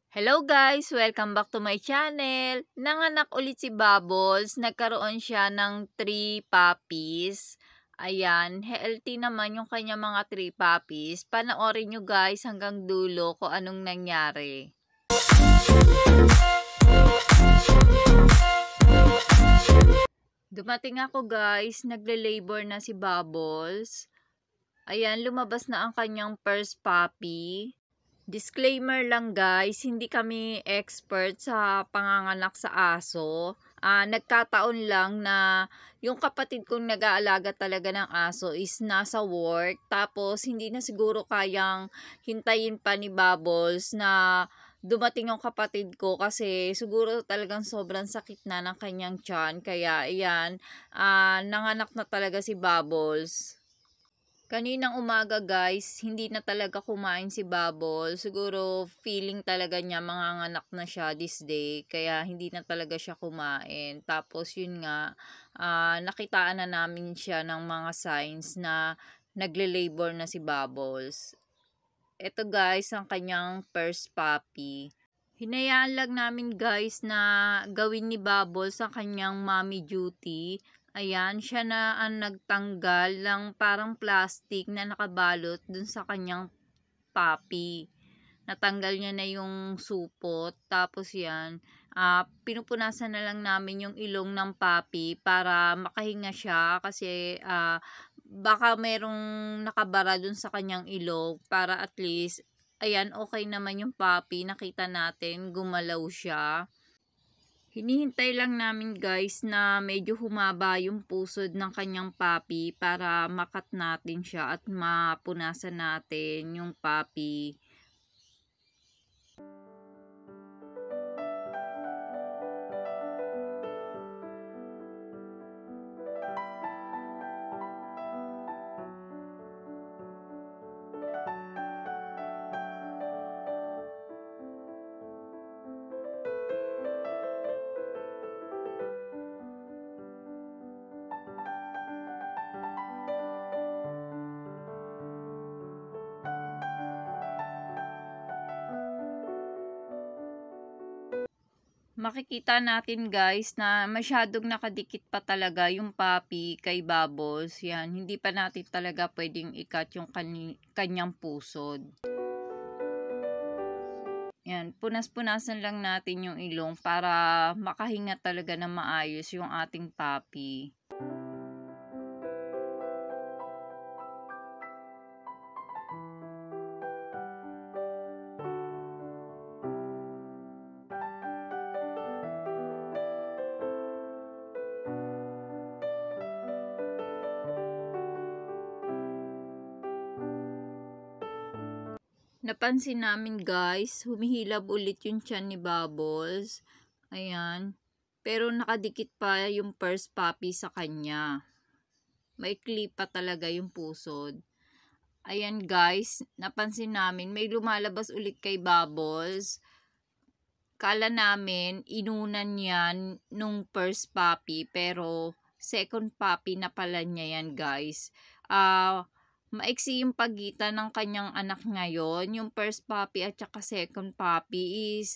Hello guys! Welcome back to my channel. Nanganak ulit si Bubbles. Nagkaroon siya ng 3 puppies. Ayan, healthy naman yung kanya mga 3 puppies. Panoorin nyo guys hanggang dulo kung anong nangyari. Dumating ako guys, nagle-labor na si Bubbles. Ayan, lumabas na ang kanyang first puppy. Disclaimer lang guys, hindi kami expert sa panganganak sa aso. Nagkataon lang na yung kapatid kong nag-aalaga talaga ng aso is nasa work. Tapos hindi na siguro kayang hintayin pa ni Bubbles na dumating yung kapatid ko kasi siguro talagang sobrang sakit na ng kanyang tiyan. Kaya ayan, nanganak na talaga si Bubbles. Kaninang umaga guys, hindi na talaga kumain si Bubble. Siguro feeling talaga niya manganganak na siya this day. Kaya hindi na talaga siya kumain. Tapos yun nga, nakitaan na namin siya ng mga signs na nagle-labor na si Bubbles. Ito guys, ang kanyang first puppy. Hinayaan lang namin guys na gawin ni Bubbles ang kanyang mommy duty. Ayan, siya na ang nagtanggal ng parang plastic na nakabalot dun sa kanyang puppy. Natanggal niya na yung supot. Tapos yan, pinupunasan na lang namin yung ilong ng puppy para makahinga siya kasi baka merong nakabara dun sa kanyang ilong para at least, ayan, okay naman yung puppy. Nakita natin, gumalaw siya. Hinihintay lang namin guys na medyo humaba yung pusod ng kanyang puppy para makat natin siya at mapunasan natin yung puppy. Makikita natin guys na masyadong nakadikit pa talaga yung puppy kay Bubbles. Yan, hindi pa natin talaga pwedeng ikat yung kanyang pusod. Yan, punas-punasan lang natin yung ilong para makahinga talaga na maayos yung ating puppy. Napansin namin guys, humihilab ulit yung tiyan ni Bubbles. Ayan. Pero nakadikit pa yung first puppy sa kanya. Maikli pa talaga yung pusod. Ayan guys, napansin namin may lumalabas ulit kay Bubbles. Kala namin inunan yan nung first puppy pero second puppy na pala niya yan guys. Maiksi yung pagitan ng kanyang anak ngayon. Yung first puppy at saka second puppy is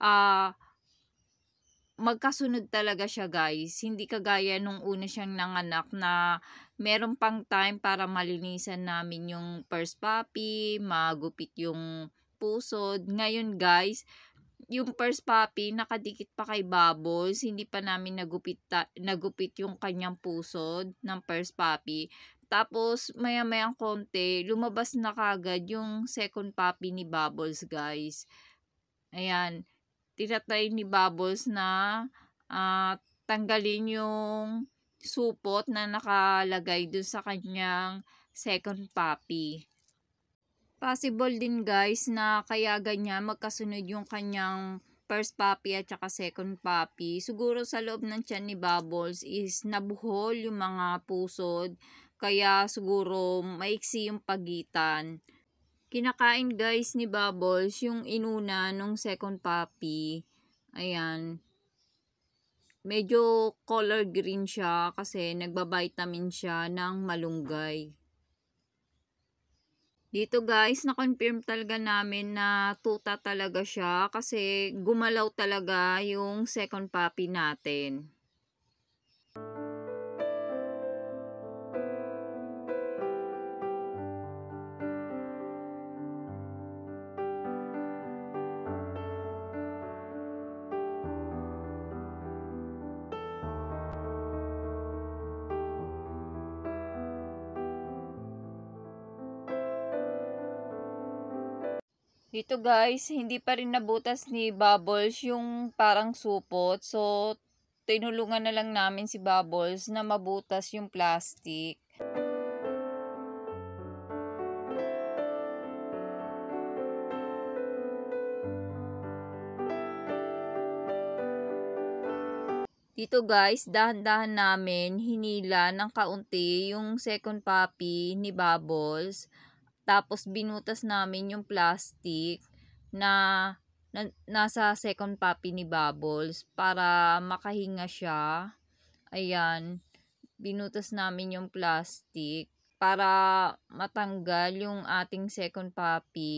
magkasunod talaga siya guys. Hindi kagaya nung una siyang nanganak na meron pang time para malinisan namin yung first puppy, magupit yung pusod. Ngayon guys, yung first puppy nakadikit pa kay Bubbles, hindi pa namin nagupit yung kanyang pusod ng first puppy. Tapos maya-mayang konti, lumabas na kagad yung second puppy ni Bubbles guys. Ayan, tinatry ni Bubbles na tanggalin yung supot na nakalagay dun sa kanyang second puppy. Possible din guys na kaya ganyan magkasunod yung kanyang first puppy at saka second puppy. Siguro sa loob ng tiyan ni Bubbles is nabuhol yung mga pusod. Kaya siguro maiksi yung pagitan. Kinakain guys ni Bubbles yung inuna nung second puppy. Ayan. Medyo color green siya kasi nagbavitamin siya ng malunggay. Dito guys, na-confirm talaga namin na tuta talaga siya kasi gumalaw talaga yung second puppy natin. Dito guys, hindi pa rin nabutas ni Bubbles yung parang supot. So, tinulungan na lang namin si Bubbles na mabutas yung plastic. Dito guys, dahan-dahan namin hinila ng kaunti yung second puppy ni Bubbles. Tapos binutas namin yung plastic na, nasa second puppy ni Bubbles para makahinga siya. Ayan, binutas namin yung plastic para matanggal yung ating second puppy.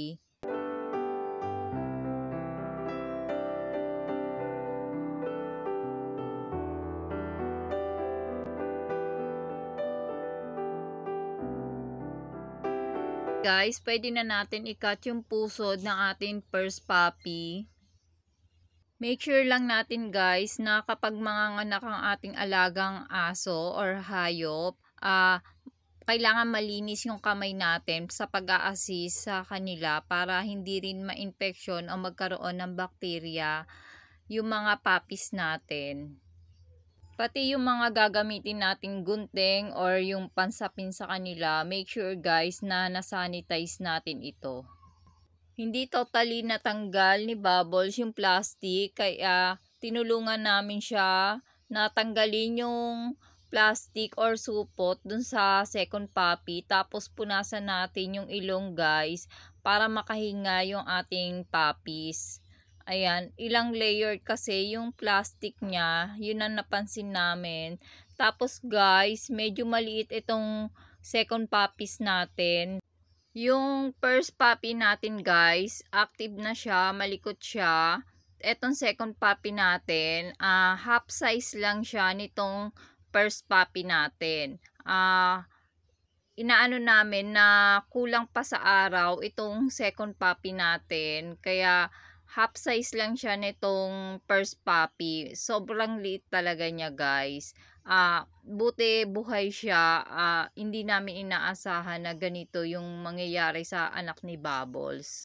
Guys, pwede na natin i-cut yung pusod ng ating first puppy. Make sure lang natin guys na kapag manganganak ang ating alagang aso or hayop, kailangan malinis yung kamay natin sa pag-a-assist sa kanila para hindi rin ma-infection o magkaroon ng bakterya yung mga puppies natin. Pati yung mga gagamitin nating gunting or yung pansapin sa kanila, make sure guys na nasanitize natin ito. Hindi totally natanggal ni Bubbles yung plastic, kaya tinulungan namin siya na tanggalin yung plastic or supot dun sa second puppy. Tapos punasan natin yung ilong guys para makahinga yung ating puppies. Ayan, ilang layer kasi yung plastic niya, yun ang napansin namin. Tapos guys, medyo maliit itong second puppies natin. Yung first puppy natin guys, active na siya, malikot siya. Etong second puppy natin, half size lang siya nitong first puppy natin. Inaano namin na kulang pa sa araw itong second puppy natin. Kaya half size lang siya nitong first puppy. Sobrang liit talaga niya guys. Buti buhay siya. Hindi namin inaasahan na ganito yung mangyayari sa anak ni Bubbles.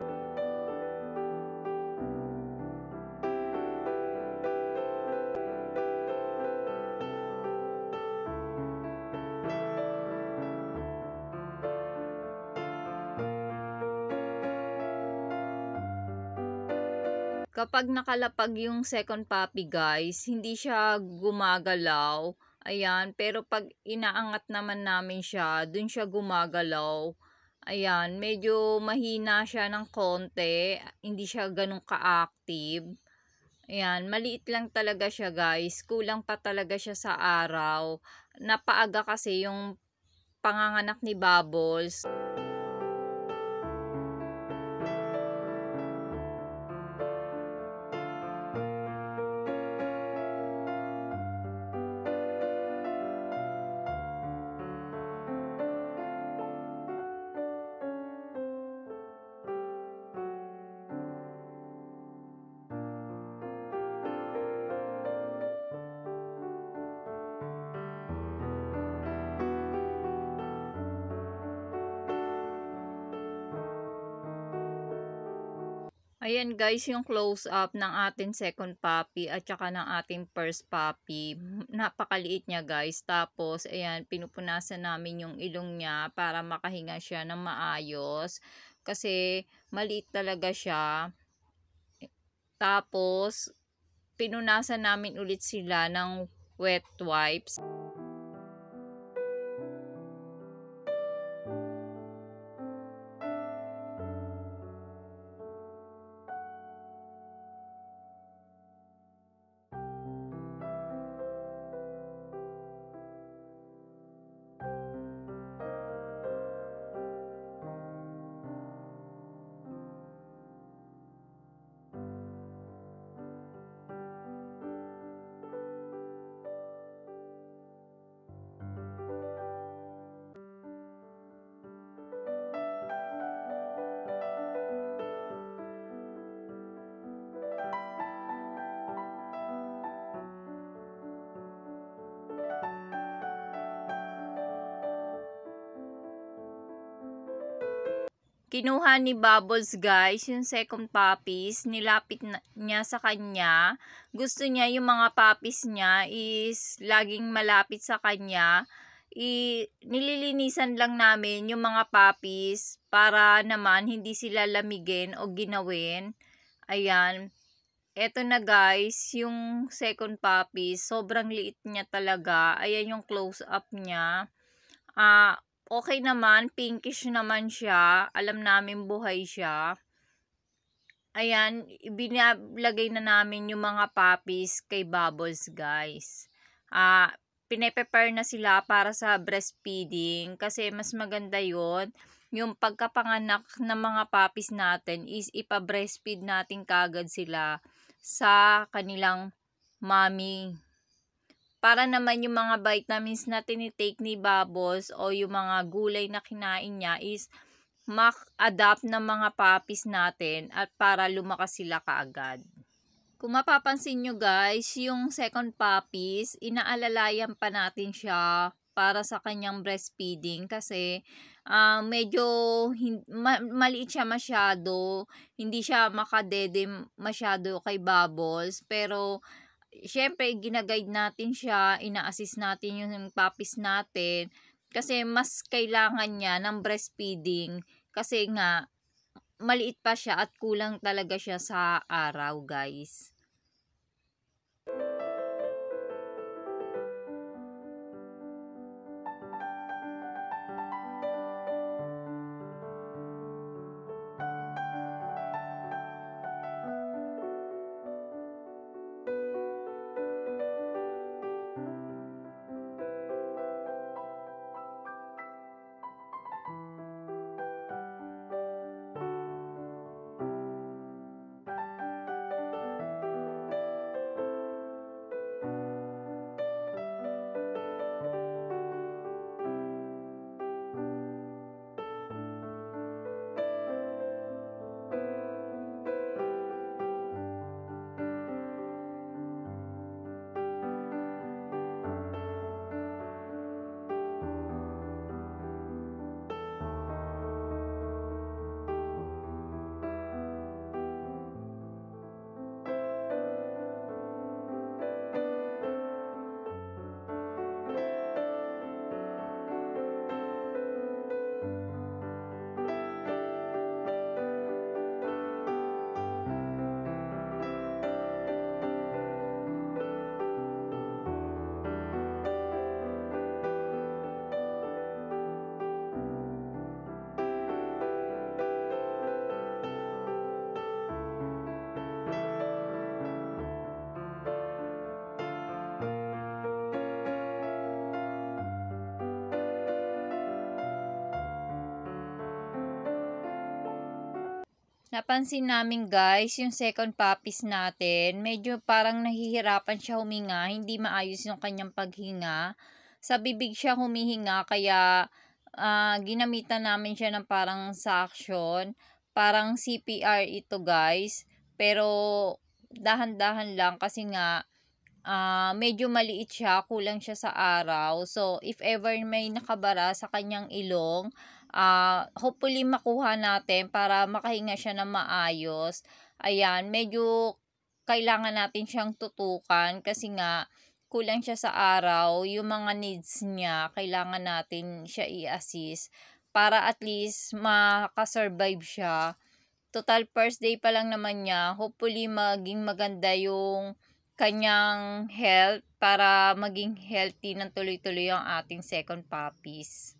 Kapag nakalapag yung second puppy guys, hindi siya gumagalaw. Ayan, pero pag inaangat naman namin siya, dun siya gumagalaw. Ayan, medyo mahina siya ng konti, hindi siya ganun ka-active. Ayan, maliit lang talaga siya guys, kulang pa talaga siya sa araw. Napaaga kasi yung panganganak ni Bubbles. Ayan guys, yung close up ng ating second puppy at saka ng ating first puppy. Napakaliit niya guys. Tapos, ayan, pinupunasan namin yung ilong niya para makahinga siya ng maayos. Kasi, maliit talaga siya. Tapos, pinunasan namin ulit sila ng wet wipes. Kinuha ni Bubbles guys yung second puppies, nilapit niya sa kanya. Gusto niya yung mga puppies niya is laging malapit sa kanya. Nililinisan lang namin yung mga puppies para naman hindi sila lamigin o ginawin. Ayan. Eto na guys, yung second puppy, sobrang liit niya talaga. Ayan yung close up niya. Okay naman, pinkish naman siya. Alam namin buhay siya. Ayan, binalagay na namin yung mga puppies kay Bubbles guys. Pine-prepare na sila para sa breastfeeding kasi mas maganda yon. Yung pagkapanganak ng mga puppies natin is ipa-breastfeed natin kagad sila sa kanilang mommy. Para naman yung mga vitamins na tinitake ni Bubbles o yung mga gulay na kinain niya is mak-adapt ng mga puppies natin at para lumakas sila kaagad. Kung mapapansin nyo guys, yung second puppies, inaalalayan pa natin siya para sa kanyang breastfeeding kasi medyo maliit siya masyado, hindi siya makadede masyado kay Bubbles, pero syempre ginaguide natin siya, ina-assist natin yung puppies natin kasi mas kailangan niya ng breastfeeding kasi nga maliit pa siya at kulang talaga siya sa araw guys. Napansin namin guys, yung second puppies natin, medyo parang nahihirapan siya huminga, hindi maayos yung kanyang paghinga. Sa bibig siya humihinga, kaya ginamitan namin siya ng parang suction, parang CPR ito guys. Pero dahan-dahan lang kasi nga medyo maliit siya, kulang siya sa araw. So, if ever may nakabara sa kanyang ilong, hopefully makuha natin para makahinga siya ng maayos. Ayan, medyo kailangan natin siyang tutukan kasi nga kulang siya sa araw. Yung mga needs niya, kailangan natin siya i-assist para at least makasurvive siya. Total first day pa lang naman niya, hopefully maging maganda yung kanyang health para maging healthy ng tuloy-tuloy ang ating second puppies.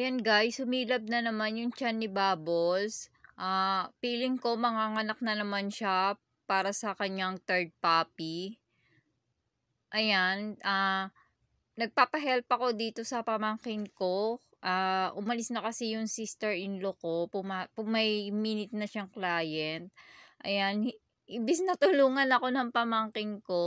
Ayan guys, humilab na naman yung tiyan ni Bubbles. Feeling ko manganganak na naman siya para sa kanyang third puppy. Ayan, nagpapa-help ako dito sa pamangkin ko. Umalis na kasi yung sister-in-law ko. May minute na siyang client. Ayan, ibis na tulungan ako ng pamangkin ko,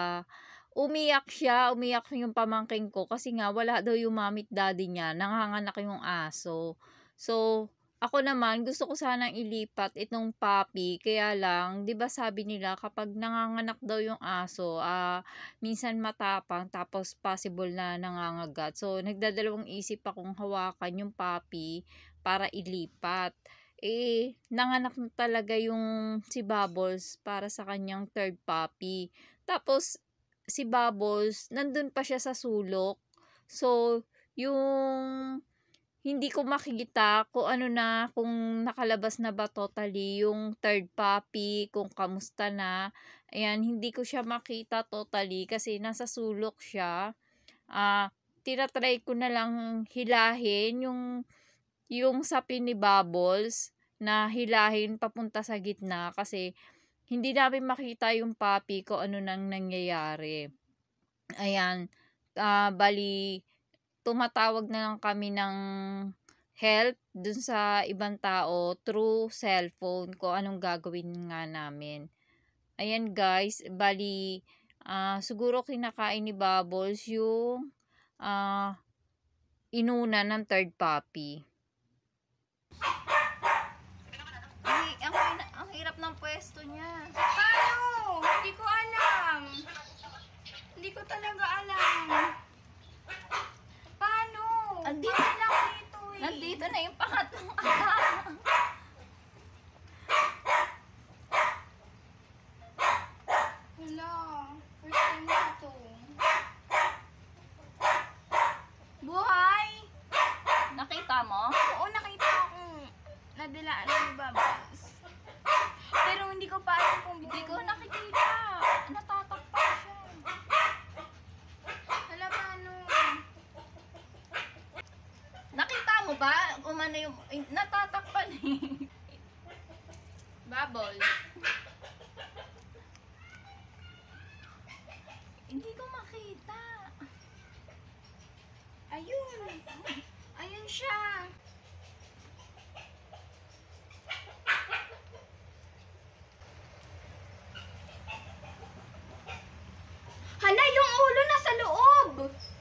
umiyak yung pamangkin ko kasi nga wala daw yung mommy at daddy niya, nanganganak yung aso. So, ako naman gusto ko sanang ilipat itong puppy, kaya lang 'di ba sabi nila kapag nanganganak daw yung aso, minsan matapang tapos possible na nangangagat. So, nagdadalawang isip akong hawakan yung puppy para ilipat. Nanganak na talaga yung si Bubbles para sa kanyang third puppy. Tapos si Bubbles, nandun pa siya sa sulok. So, yung hindi ko makita kung ano na, kung nakalabas na ba totally yung third puppy, kung kamusta na. Ayan, hindi ko siya makita totally kasi nasa sulok siya. Tinatry ko na lang hilahin yung sapin ni Bubbles na hilahin papunta sa gitna kasi hindi namin makita yung puppy ko ano nang nangyayari. Ayan, bali tumatawag na lang kami ng help dun sa ibang tao through cellphone kung anong gagawin nga namin. Ayan guys, bali siguro kinakain ni Bubbles yung inuna ng third puppy. Ang hirap ng pwesto niya. Paano? Hindi ko alam. Hindi ko talaga alam. Paano? Andito lang dito eh. Nandito na yung pangatlong anak. Wala. First time na ito. Buhay! Nakita mo? Oo, nakita akong nadilaan ni Babas. Pero hindi ko pa alam kung Hindi ko nakikita. Natatakpan siya. Hala, paano? Nakita mo ba? Umano yung natatakpan eh. Bubble. Hindi ko makita. Ayun. Ayun siya. Hala, yung ulo nasa loob.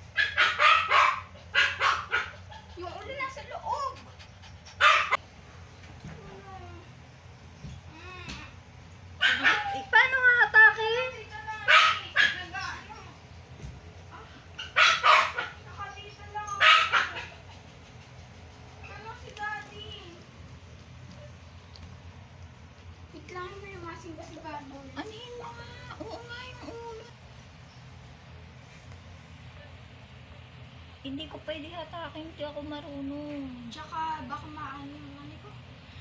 Yung ulo nasa loob. Paano hahatakin? Nakadito lang. Ano si Daddy? Wait lang, may masing ba si Bubble? Anin mo nga? Oo nga yung ulo. Hindi ko pwede hatakin, hindi ako marunong. Tsaka baka maano yung ano ko.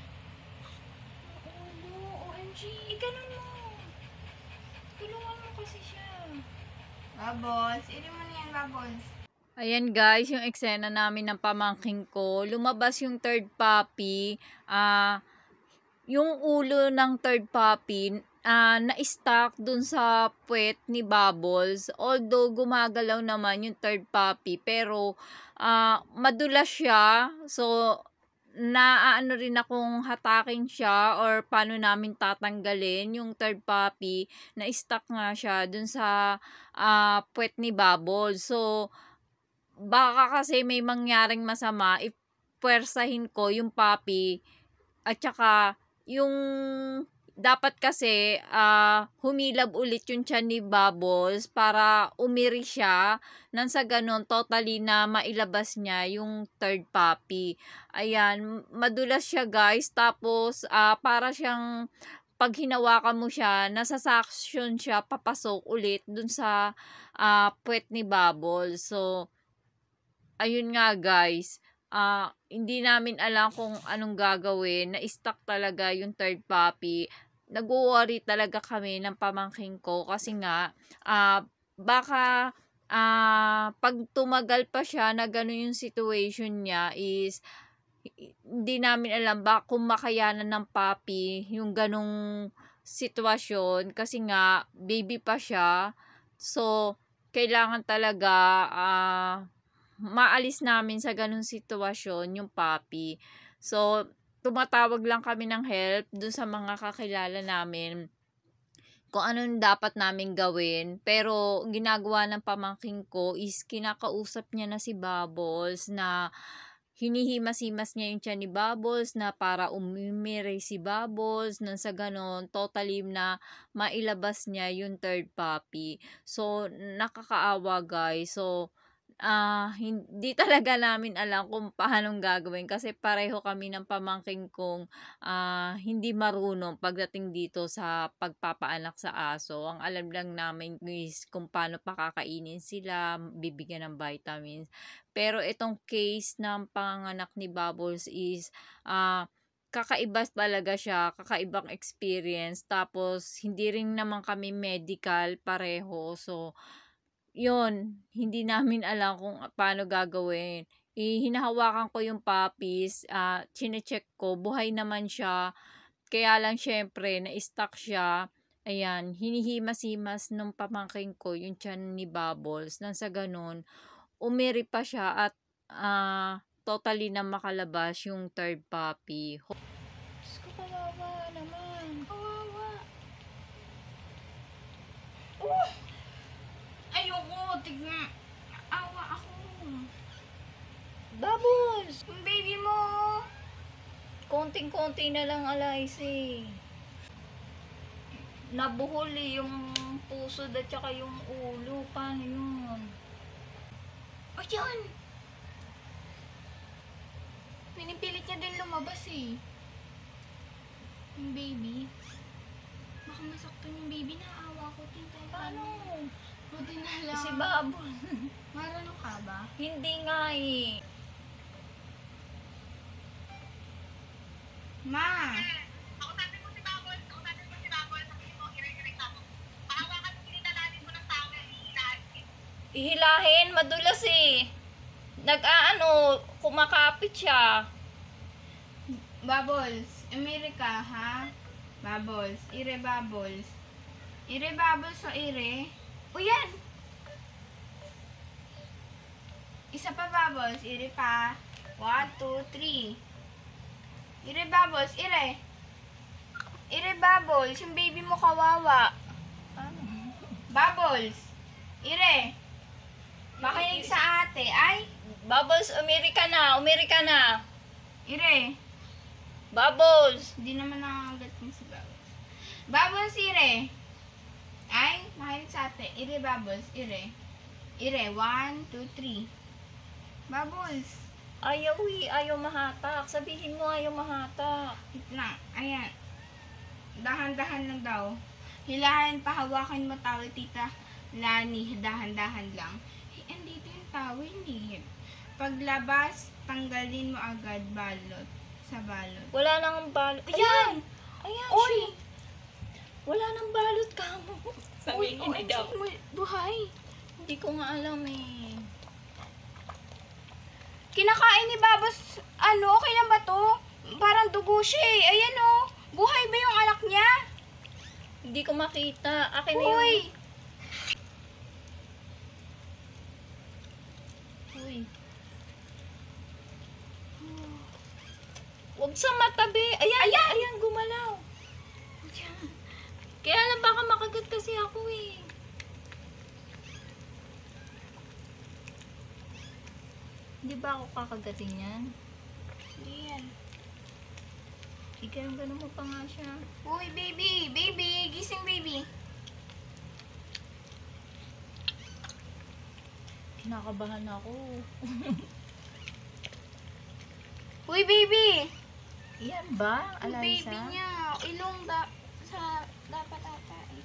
Ulo, OMG. Ganun mo. Tulungan mo kasi siya. Bubbles, ili mo na yan, Bubbles. Ayan guys, yung eksena namin ng pamangking ko. Lumabas yung third puppy. Yung ulo ng third puppy na-stuck dun sa puwet ni Bubbles. Although gumagalaw naman yung third puppy, pero madulas siya. So, naano rin akong hatakin siya or paano namin tatanggalin yung third puppy. Na-stuck nga siya dun sa puwet ni Bubbles. So, baka kasi may mangyaring masama if puwersahin ko yung puppy at saka yung dapat kasi humilab ulit yung tiyan ni Bubbles para umiri siya nang sa ganon totally na mailabas niya yung third puppy. Ayan, madulas siya guys, tapos para siyang pag hinawakan mo siya, nasa-suction siya papasok ulit dun sa puwet ni Bubbles. So, ayun nga guys, hindi namin alam kung anong gagawin. Na-stuck talaga yung third puppy. Nag-worry talaga kami ng pamangking ko kasi nga, baka pag tumagal pa siya na gano'n yung situation niya is hindi namin alam kung makayanan ng puppy yung ganong sitwasyon kasi nga baby pa siya. So, kailangan talaga maalis namin sa ganong sitwasyon yung puppy. So, tumatawag lang kami ng help dun sa mga kakilala namin kung anong dapat namin gawin. Pero, ginagawa ng pamangking ko is kinakausap niya na si Bubbles na hinihimas-himas niya yung tiyan ni Bubbles na para umimire si Bubbles nang sa ganon, totally na mailabas niya yung third puppy. So, nakakaawa guys. So, hindi talaga namin alam kung paanong gagawin kasi pareho kami ng pamangking kong hindi marunong pagdating dito sa pagpapaanak sa aso. Ang alam lang namin is kung paano pakakainin sila, bibigyan ng vitamins. Pero itong case ng panganak ni Bubbles is kakaiba talaga siya, kakaibang experience. Tapos, hindi rin naman kami medical pareho. So, yun, hindi namin alam kung paano gagawin. Hinahawakan ko yung puppies, chine-check ko, buhay naman siya. Kaya lang syempre, na-stuck siya. Ayan, hinihimas-himas nung pamangking ko yung tiyan ni Bubbles. Nang sa ganun, umiri pa siya at totally na makalabas yung third puppy. Diyos ko, kawawa naman. Kawawa. Ayoko, tignan. Awa ako. Bubbles! Yung baby mo. Konting-konti na lang, Alaysi. Nabuhol yung puso at saka yung ulo. Paano yun? O yan. Pinipilit niya din lumabas eh. Yung baby. Baka masaktan yung baby. Naawa ko, tita. Paano? Buti na lang. Si Bubbles. Marano ka ba? Hindi nga eh. Ma! Kausapin mo si Babol, sabihin mo, iring-iring ako. Pahawakan mo, kinitalanin mo ng towel, ihilahin. Ihilahin, madulas eh. Kumakapit siya. Bubbles. America, ha? Bubbles. Ire Bubbles. Ire Bubbles o ire? O yan! Isa pa Bubbles. Ire pa. 1, 2, 3. Ire Bubbles. Ire. Ire Bubbles. Yung baby mo kawawa. Bubbles. Ire. Makinig sa ate. Ay. Bubbles, umiri ka na. Ire. Bubbles. Hindi naman nakagat mo si Bubbles. Bubbles, ire. Ay, makinig sa ate. Ire, Bubbles. Ire. Ire, 1, 2, 3. Bubbles. Ayaw mahatak. Sabihin mo ayaw mahatak. Wait lang. Ayan. Dahan-dahan lang daw. Hilahin, pahawakan mo tawel, tita. Lani, dahan-dahan lang. Andito yung tawel, hindi. Paglabas, tanggalin mo agad balot. Sa balot. Wala nang balot. Ayan! Ayan. Uy! Wala nang balot ka mo. Uy, buhay. Hindi ko nga alam eh. Kinakain ni Babos, okay lang ba to? Parang dugo siya eh. Ayan oh. Buhay ba yung anak niya? Hindi ko makita. Akin na Uy! Uy. Huwag sa matabi. Ayan, gumalaw. Kaya lang baka makagat kasi ako eh. Di ba ako kakagatin yan? Hindi yan. Ikaw ganun mo pa nga siya. Uy, baby! Baby! Gising, baby! Kinakabahan ako. Uy, baby! Yan ba, Yung Alaysa? baby niya. Ilong dapat ata eh.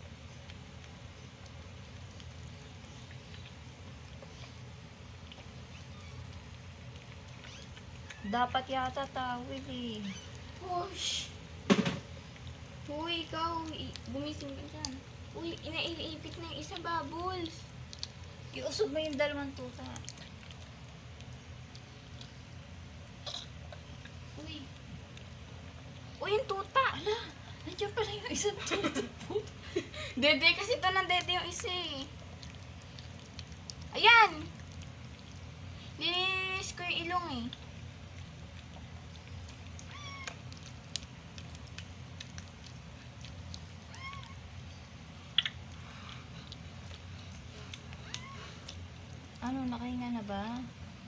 Dapat yata tawid eh. Push! Uy, ikaw. Gumising ka dyan. Uy, inaiipit na yung isa, Bubbles. Iusog mo yung dalawang tuta. Uy. Uy, yung tuta. Ala, nandiyan pala yung isang tuta po. Dede kasi ito ng dede yung isa eh. Ayan. Linis ko yung ilong eh. Ano, nakahinga na ba?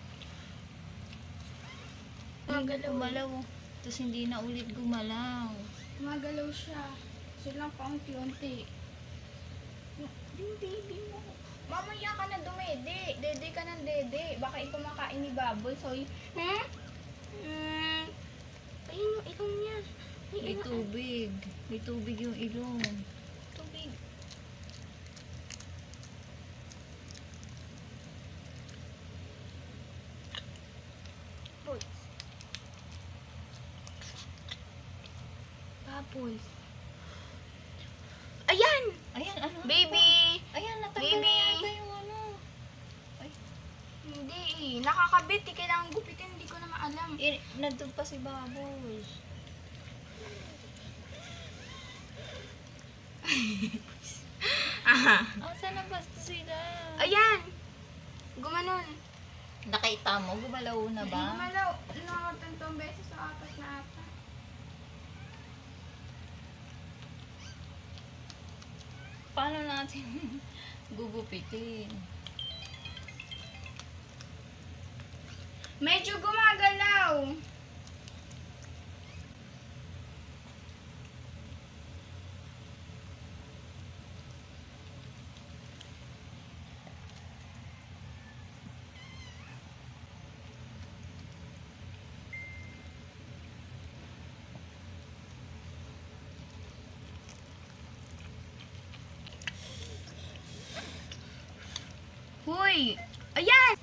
Gumagalaw. Gumalaw. Tapos hindi na ulit gumalaw. Gumagalaw siya. So lang paunti-unti. Yung baby mo. Mamaya ka na dumede. Dede ka ng dede. Baka ito makain ni Bubble. So, ayun yung ilong niya. May tubig. May tubig yung ilong. Tubig. Bubbles. Ayan! Ayan, ano? Baby! Ayan, natanggal Baby! na yata yung ano. Hindi eh. Nakakabit eh. Kailangan gupitin. Hindi ko na maalam. Nandun pa si Bubbles. Saan na basta sila? Ayan! Gumanon. Nakita mo, gumalaw na ba? Gumalaw. Nakakatantong beses sa apat na ata. Paano natin gugupitin? Medyo gumagalaw. Huy! Ayan!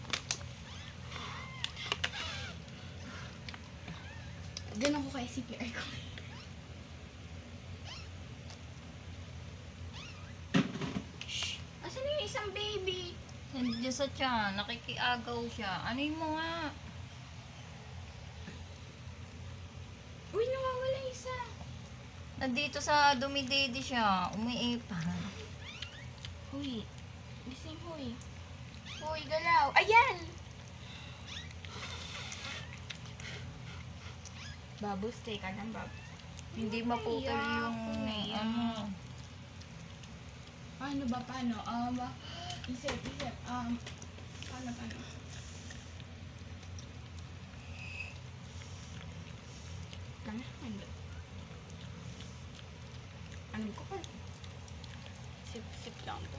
Doon ako kay CPR ko. Shh! Asan yung isang baby? Nandiyan sa tiyan, nakikiagaw siya. Ano mo nga? Uy, nawawala isa. Nandito sa dumididi siya, umiipan. Huy. Gising, huy. Huy, galaw. Ayan! Bubbles, teka lang, Bubbles. Hindi maputol yung ano. Paano ba, paano? Isip. Paano? Ano? Alam ko pa. Sip lang to.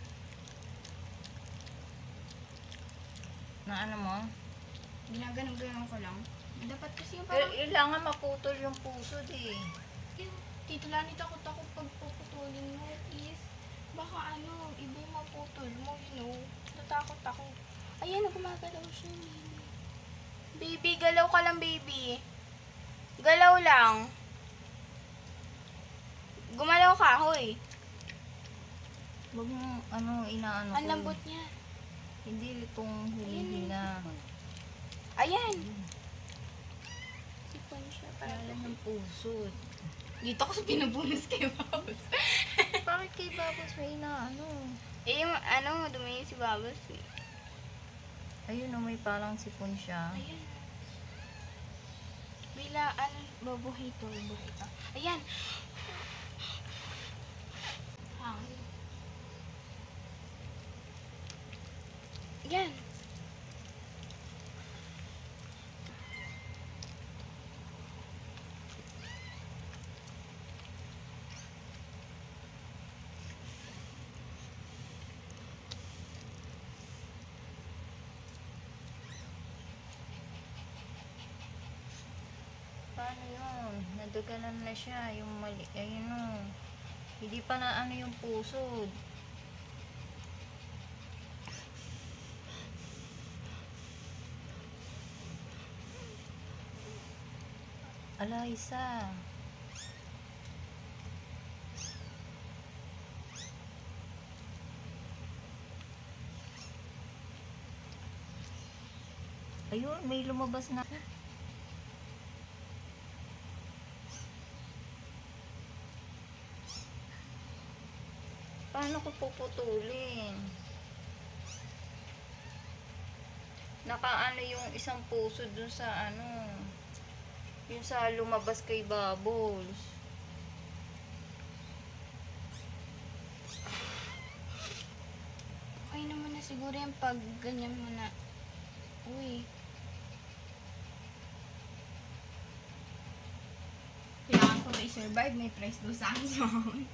Na ano mo? Ginaganon ko lang. Dapat kasi yung Pero parang... ilangan maputol yung pusod eh. Tito Lani, takot ako pag puputulin mo, please. Baka ano, iba yung maputol mo, you know. Natakot ako. Ayan, gumagalaw siya, baby. Baby, galaw ka lang, baby. Galaw lang. Gumalaw ka, hoy. Huwag mo ano, inaano Ang ko. lambot niya. Hindi itong humihina. Ayan. Sipon siya. Kaya ng pusod. Dito ako sa pinubunos kay Babos. Bakit kay Babos may inaano? Yung ano, dumi si Babos eh. Ayun o, may parang sipon siya. Ayan. Bilaan, babuhay to. Ayan. Hangin. Ayan. Paano yun? Nadaganan na siya. Yung mali, ayun o. Hindi pa na ano yung pusod. Ala, isa. Ayun, may lumabas na. Paano ko puputulin? Nakaano yung isang puso dun sa ano, yung sa lumabas kay Bubbles. Okay naman na siguro yung pag ganyan mo na. Uy. Kailangan ko i-survive. May price doon sa akin.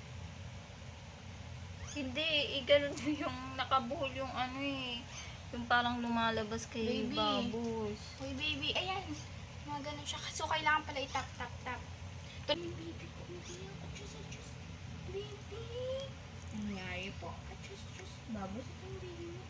Hindi, ganun yung nakabuhol yung ano eh. Yung parang lumalabas kay Baby. Bubbles. Uy, baby. Ayan. Mga ganun siya. So, kailangan pala i-tap. Baby ko. Adjust. Baby. Nangyari po. Adjust. Babos itong baby mo.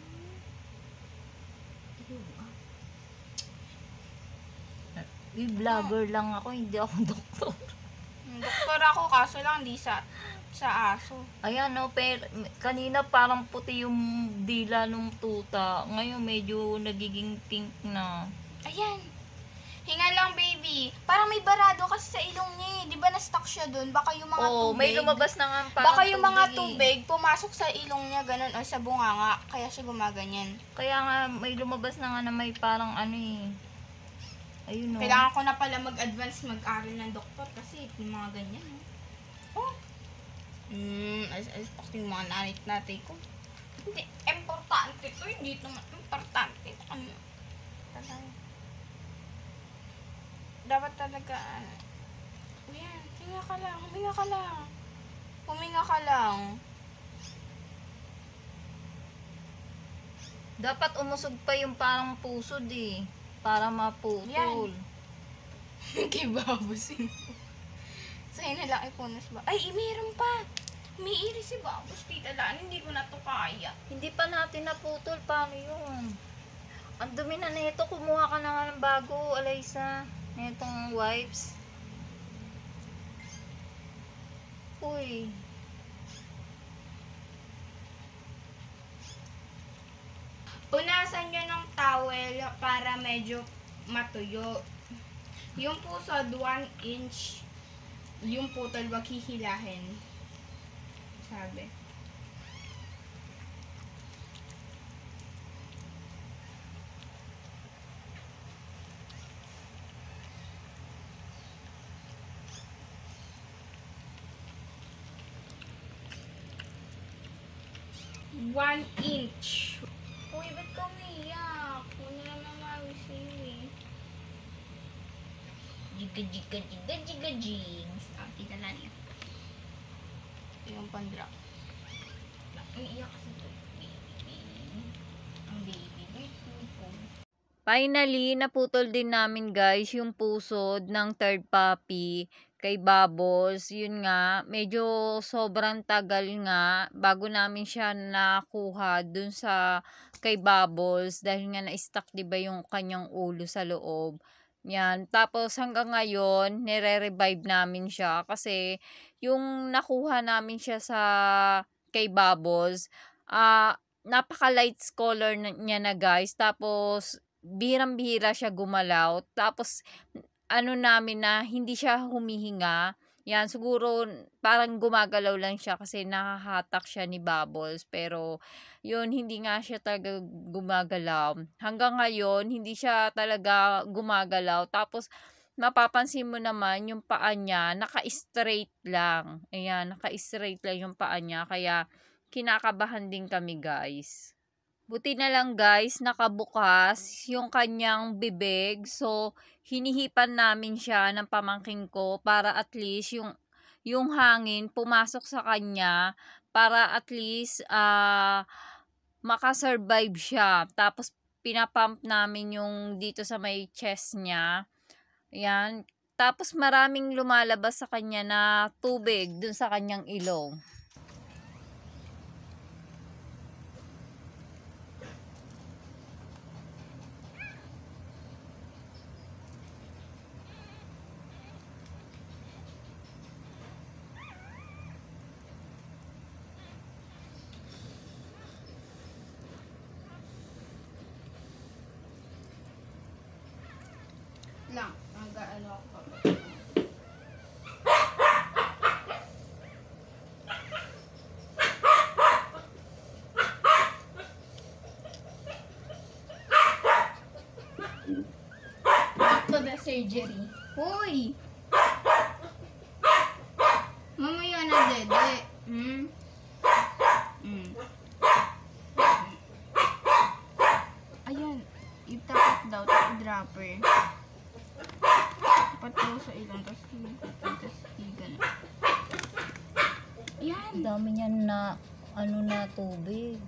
Vlogger lang ako, hindi ako doktor. Doktor ako, kaso lang di sa aso. Ayan no, pero kanina parang puti yung dila nung tuta. Ngayon medyo nagiging pink na. Ayan. Hinga lang, baby. Parang may barado kasi sa ilong niya eh. Di ba na-stuck siya dun? Baka yung mga tubig. May lumabas na nga parang Baka yung mga eh. tubig pumasok sa ilong niya ganun o sa bunganga. Kaya siya gumaganyan. Kaya nga may lumabas na nga na may parang ano eh. Ayun no. Kailangan ko na pala mag-advance mag-aral ng doktor kasi yung mga ganyan. Oh. Alis pa yung mga nanay ko. Hindi, importante to. Hindi naman importante. Ano? Dapat talaga, yan, huminga ka lang. Dapat umusog pa yung parang pusod eh. Para maputol. Yan. Kay babusin mo. Sa'yo na lang ipunas ba? Ay, meron pa. Umiiri si Babos, tita Lan. Hindi ko na to kaya. Hindi pa natin naputol. Paano yun? Ang dumi na nito. Kumuha ka na nga ng bago, Alaysa. Netong wipes. Uy. Punasan nyo ng towel para medyo matuyo. Yung pusod, 1 inch. Yung putol, wag hihilahin. Sabi. One inch. Uy, ba't ka umiyak? Huwag na naman mawising. Jiga jings. Tita Lan yan. Ito yung pandrop. Umiiyak kasi ito. Ang baby ko. Finally, naputol din namin guys yung pusod ng third puppy kay Bubbles. Yun nga, medyo sobrang tagal nga bago namin siya nakuha dun sa kay Bubbles dahil nga na-stuck 'di ba yung kanyang ulo sa loob. Yan. Tapos hanggang ngayon, nire-revive namin siya kasi yung nakuha namin siya sa kay Bubbles, napaka-light color niya na guys. Tapos bihirang-bihira siya gumalaw. Tapos, ano namin na hindi siya humihinga. Yan, siguro parang gumagalaw lang siya kasi nakahatak siya ni Bubbles. Pero, yun, hindi nga siya talaga gumagalaw. Hanggang ngayon, hindi siya talaga gumagalaw. Tapos, mapapansin mo naman yung paa niya, naka-straight lang. Ayan, naka-straight lang yung paa niya. Kaya, kinakabahan din kami guys. Buti na lang guys, nakabukas yung kanyang bibig. So, hinihipan namin siya ng pamangkin ko para at least yung hangin pumasok sa kanya para at least makasurvive siya. Tapos, pinapump namin yung dito sa may chest niya. Yan. Tapos, maraming lumalabas sa kanya na tubig dun sa kanyang ilong. lang. Ano ako pa. Back to the surgery. Hoy! Mamaya na, dede. Ayan. Itapot daw. Tapos dropper. Pato sa ilang. Tapos higan. Ayan. Ang dami niyan na, na tubig.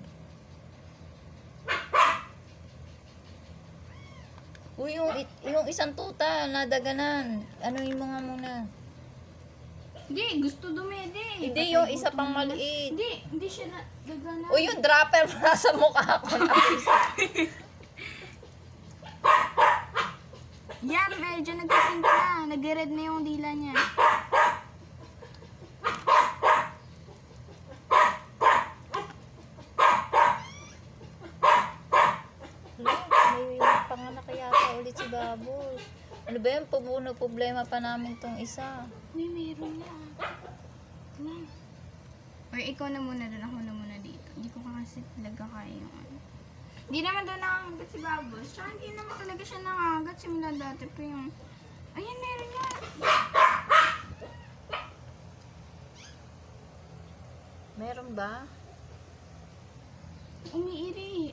Uy, yung isang tuta, nadaganan. Anuin mo nga muna. Hindi, gusto dumede. Hindi, yung isa pang maliit. Hindi siya nadaganan. Uy, yung dropper nasa mukha ko na isa. Yan, medyo nagpapink na. Nag-red na yung dila niya. May panganak yata ulit si Babos. Ano ba yan? Problema pa namin tong isa. Uy, meron na. Come on. Or ikaw na muna doon. Ako na muna dito. Hindi ko kasi talaga kaya yung ano. Hindi naman doon nangangagat si Babos. Tsaka hindi naman talaga siya nangangagat. Simula dati pa yung... Ayan, meron na. Meron ba? Umiiri.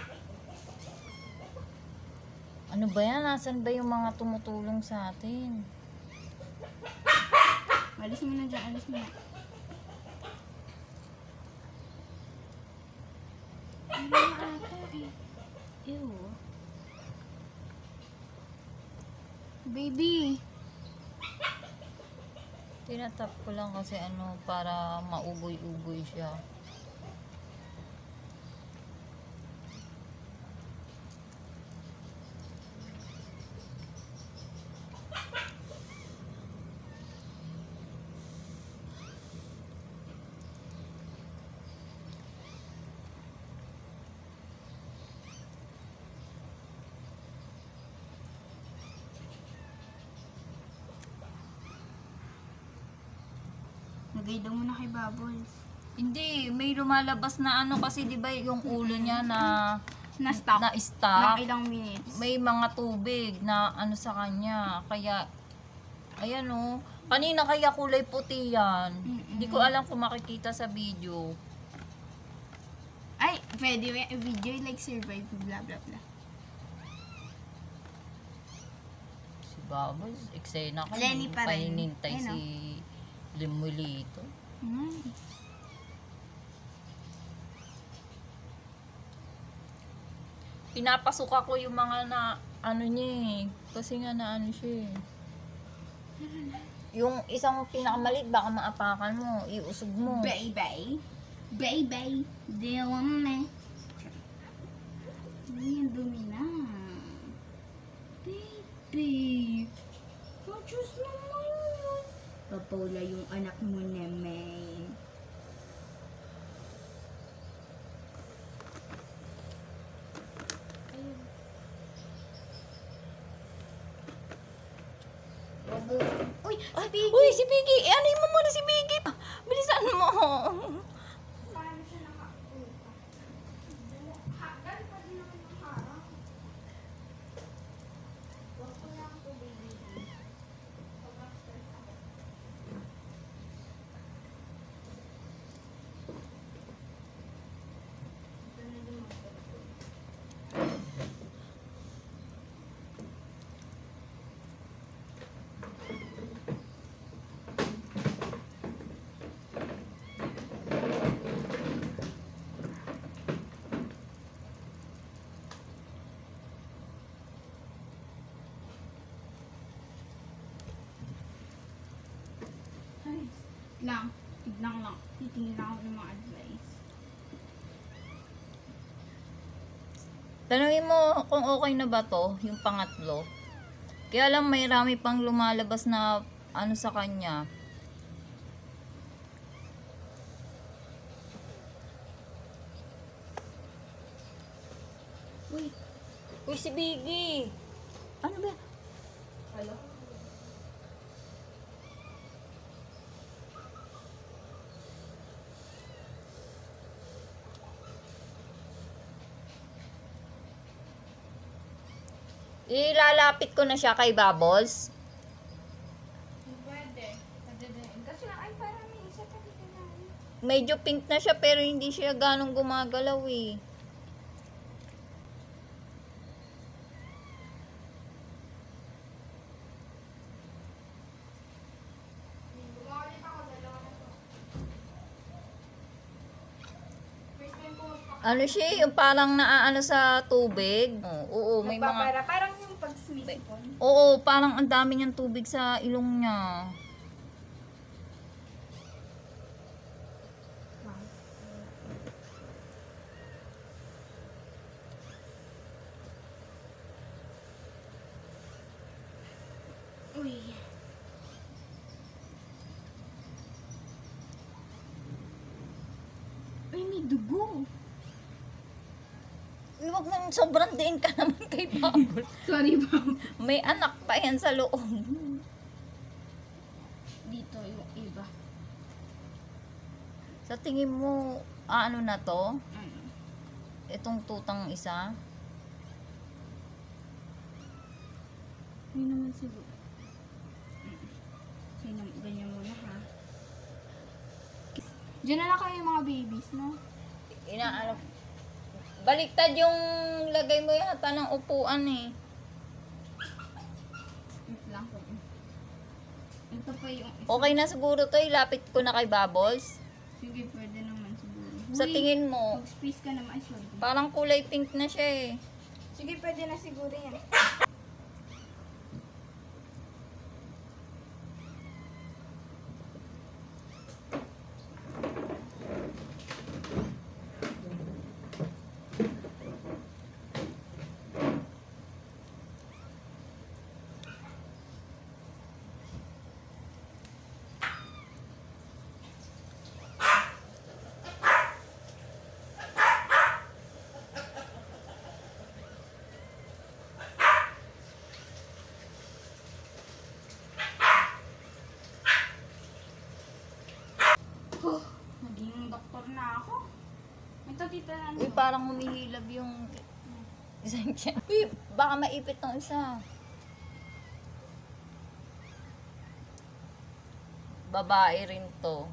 Ano ba yan? Nasaan ba yung mga tumutulong sa atin? Alis mo na dyan. Alis mo na. Ano na ata eh. Ew. Baby. Tinatap ko lang kasi para maugoy-ugoy siya. Lagay daw muna kay Bubbles. Hindi, may lumalabas na kasi 'di ba yung ulo niya na Na-stop. na-stop. Ng ilang minutes. May mga tubig na sa kanya. Kaya ayan kanina kaya kulay puti yan. Hindi ko alam kung makikita sa video. Ay, pwede video like survive blah blah blah. Si Babos, eksena ka. Lenny pa rin. Paninintay Ayun, si Limulito. Pinapasuka ko yung mga niya eh. Kasi nga siya eh. Yung isang pinakamalit, baka maapakan mo, iusog mo. Baby. Baby. Diwan na. Ay, ang dumi na. Baby. Diyos naman. Papaula yung anak mo naman. Uy, si Piggy! Uy, si Piggy! Anuhin mo muna si Piggy! Bilisan mo! Paano siya nakakuha? Hagan pa din naman yung harang. Huwag ko lang ito, baby. Pag-upstairs ako. Ito na lumabas. Tignan lang. Titingin lang ako ng mga advice. Tanungin mo kung okay na ba to, yung pangatlo. Kaya lang may rami pang lumalabas na sa kanya. Uy, si Biggy! Ano ba? gumagalaw. Ilalapit ko na siya kay Bubbles. Pwede. Pwede din. Kasi ay parang may isa pa dito na. Medyo pink na siya pero hindi siya ganong gumagalaw eh. Gumawalit ako, dalawa na to. First time ko Ano siya, yung parang naaano sa tubig. Oo, may mga... nagpapara. Parang yung pag-smisipon. Oo, parang ang dami niyang tubig sa ilong niya. Uy. Uy, may dugo. Huwag mo sobrang diin ka naman kay Bubbles. Sorry, ma'am. May anak pa yan sa loob. Dito yung iba. Sa tingin mo, ano na to? Ano? Itong tutang isa? Hindi naman siguro. Sino, ganyan muna ha. Diyan na lang kayo yung mga babies, no? Inaano? Baliktad yung lagay mo yata ng upuan eh. Ito lang po. Ito pa yung isa. Okay na siguro to, ilapit ko na kay Bubbles. Sige, pwede naman siguro. Sa tingin mo, Mag-space ka naman. Ay, sorry. parang kulay pink na siya eh. Sige, pwede na siguro yan. Naging doktor na ako. Ito, tita na. Uy, parang humihilab yung isang tiyan. Uy, baka maipit ng isa. Babae rin to.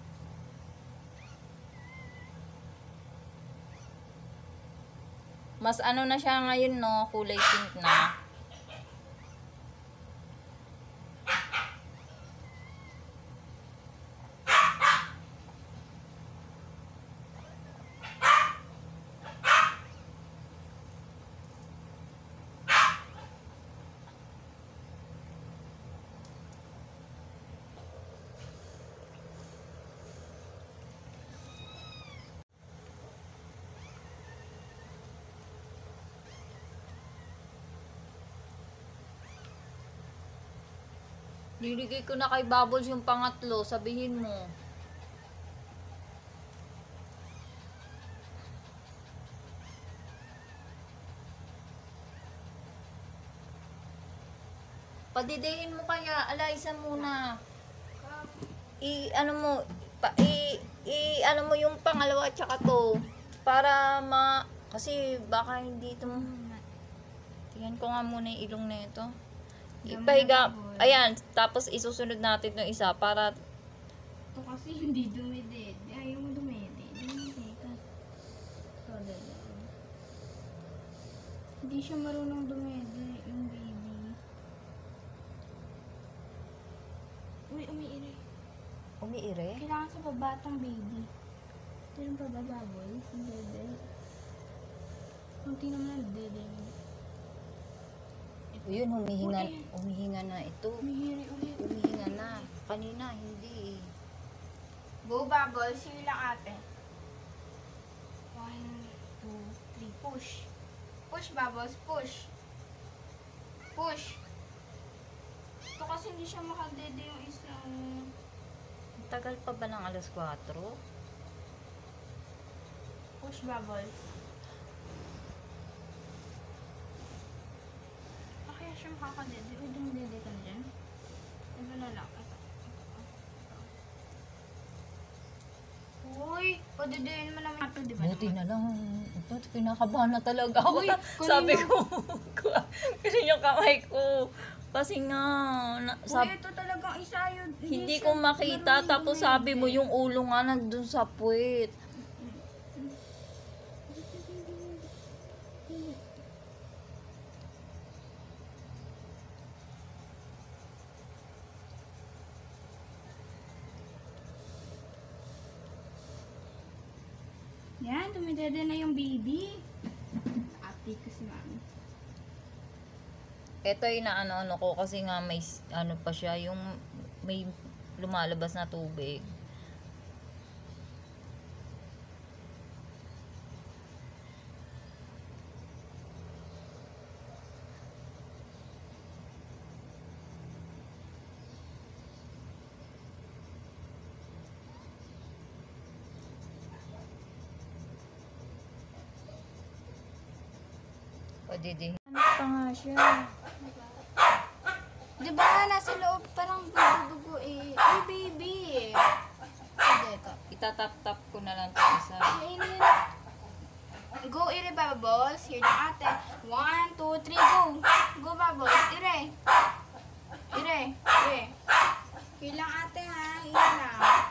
Mas ano na siya ngayon, no? Kulay pink na. Liligay ko na kay Bubbles yung pangatlo, sabihin mo. Padidehin mo kaya, Eliza muna. Ano mo, ano mo yung pangalawa at saka to. Para kasi baka hindi ito. Tingnan ko nga muna yung ilong na ito. Ipahiga, ayan, tapos isusunod natin yung isa para Ito kasi hindi dumidid. Ayaw mo dumidid. Dumidid ka. So, hindi siya marunong dumidid yung baby. Uy, umiiray. umiire. Kailangan sa babatang baby. Ito yung pababa, boys. Yung bebe. Kunti naman ang dede. Yun, humihinga na ito. Umihiri ulit. Humihinga na. Kanina, hindi. Go, Bubbles. Sige lang, ate. 1, 2, 3. Push. Push, Bubbles. Push. Push. Ito kasi hindi siya makadede yung isang... Tagal pa ba ng alas 4? Push, Bubbles. Okay kaya siya makakadede? Uy, dumidede ka na dyan. Ito na lang. Ito. Uy, padedein mo naman ito, di ba? Buti na lang. Ito, kinakabahan na talaga ako. Uy, Sabi kanina- ko, kasi yung kamay ko. Kasi nga, Uy, ito talagang isa yun. hindi siya ko makita. marunong Tapos sabi mo, dumede. yung ulo nga nandun sa puwit. Yan, dumidede na yung baby. Ate ko si mami. Ito yung naano-ano ko kasi nga may ano pa siya, yung may lumalabas na tubig. Padidihin. Ano pa nga siya? Di ba nasa loob parang dugo eh. Ay, baby. Dito. Itatap-tap ko na lang ito isa. Kainin. Go, ire, Bubbles. Here na ate. 1, 2, 3, go. Go, Bubbles. Ire. Ire. Ire. Here lang ate, ha. Ire na.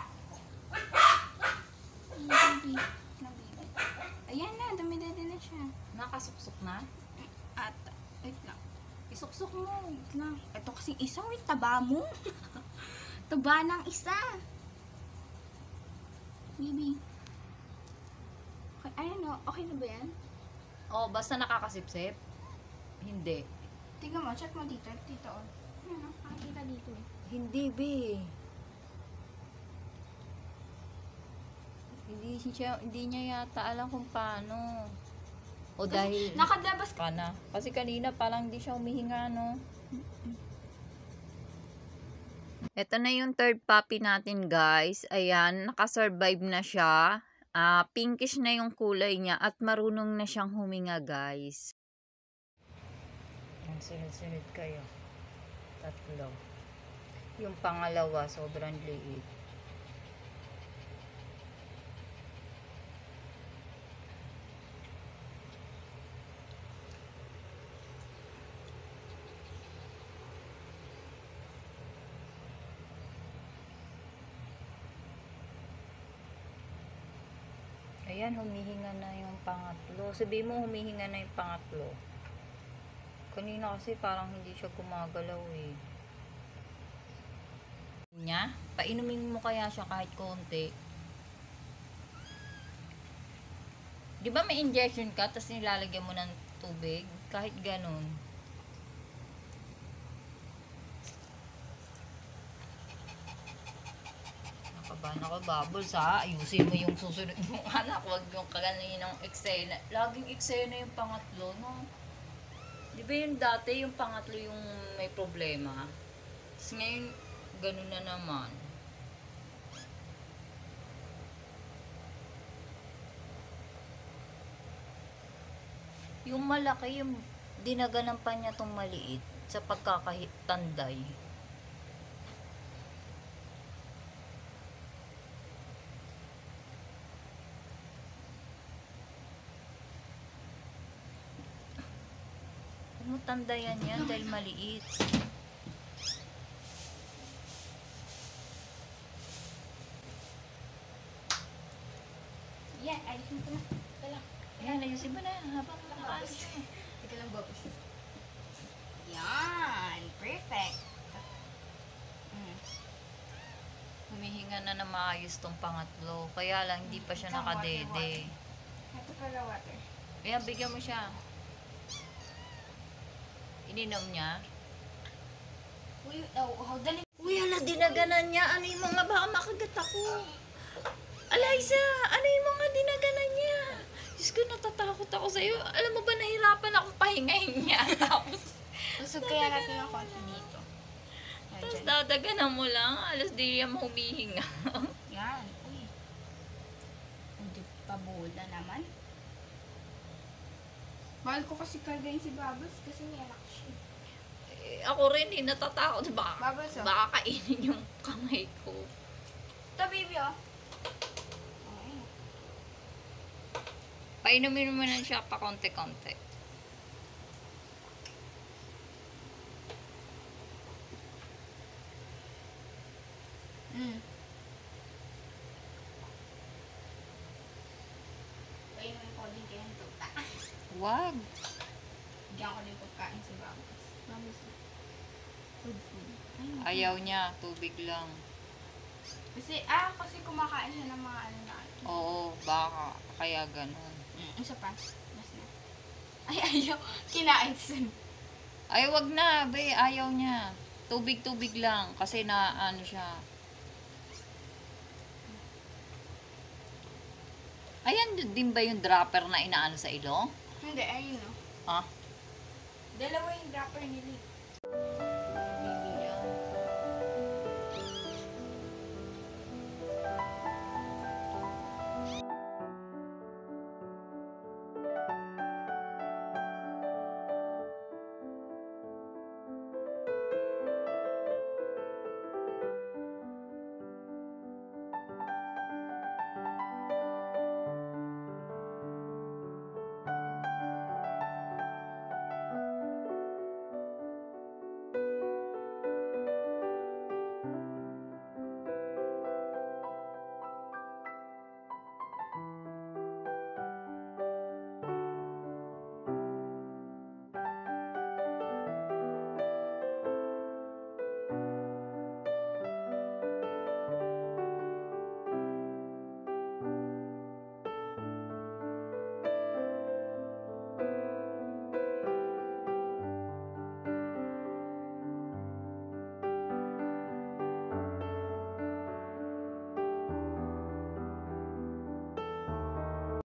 Baby. Ayan na, dumidede na siya. Nakasuksok na? At, wait lang. Isuksok mo. Wait lang. Ito kasing isa, wait, taba mo. Taba ng isa. Baby. Okay, ayan o. Okay na ba yan? Oh, basta nakakasipsip. Hindi. Tingnan mo, check mo dito. Dito, oh. Ano, nakakita dito eh. Hindi, be. Hindi niya yata alam kung paano. O dahil Nakadlabas ka. ka na. Kasi kanina parang hindi siya humihinga, no? Ito na yung third puppy natin, guys. Ayan, nakasurvive na siya. Pinkish na yung kulay niya at marunong na siyang huminga, guys. Sunod-sunod kayo. Tatlo. Yung pangalawa, sobrang liit. Ayan, humihinga na yung pangatlo. Sabihin mo, humihinga na yung pangatlo. Kanina kasi parang hindi siya gumagalaw eh. Niya, painumin mo kaya siya kahit konti. Di ba may injection ka, tapos nilalagyan mo ng tubig? Kahit ganun. Nakabahan ako, Bubbles ha. Ayusin mo yung susunod mong anak. Huwag yung kaganinang eksena. Laging eksena yung pangatlo, no? Di ba yung dati, yung pangatlo yung may problema? Tapos ngayon, ganun na naman. Yung malaki, yung dinaganan pa niya tong maliit sa pagkakatanday. Huwag mo tandayan yan dahil maliit. Yan, ayusin ko na. Ito lang. Ayan, ayusin mo na habang nakaas. Ito lang, Bubbles. Yan. Perfect. Humihinga na na maayos tong pangatlo. Kaya lang, hindi pa siya nakadede. Ito pala water. Ayan, bigyan mo siya. Ininom niya. Uy, oh, dali. Uy, hala, dinaganan niya. Ano yung mga baka makagat ako? Eliza, ano yung mga dinaganan niya? Diyos ko, natatakot ako sa'yo. Alam mo ba, nahirapan akong pahingahin niya. Tapos, Usog kaya natin ang konti dito. Yan, tapos dyan. dadaganan mo lang. Alas di yan humihinga. Yan. Uy. Hindi pa bola naman. Mahal ko kasi kargayin si Bubbles kasi may anak siya. Ako rin natatakot. Bubbles, oh. Baka kainin yung kamay ko. Ito, baby, oh. Okay. Painumin mo na siya pa konti-konti. Painumin ko din kayo ng tuta. Wag. Diyan ko din pagkain sa Bubbles. Bubbles, oh. Food. Ay, Ayaw niya. Tubig lang. kasi kumakain siya ng mga ano na. Oo, baka. Kaya ganun. Isa pa. Mas na. Ay, ayaw. Kinain siya. Ay, wag na, be. Ayaw niya. Tubig-tubig lang. Kasi na, ano siya. Ayan din ba yung dropper na inaano sa ilong? Hindi, ayun, oh. Ah? Dalawa yung dropper nila.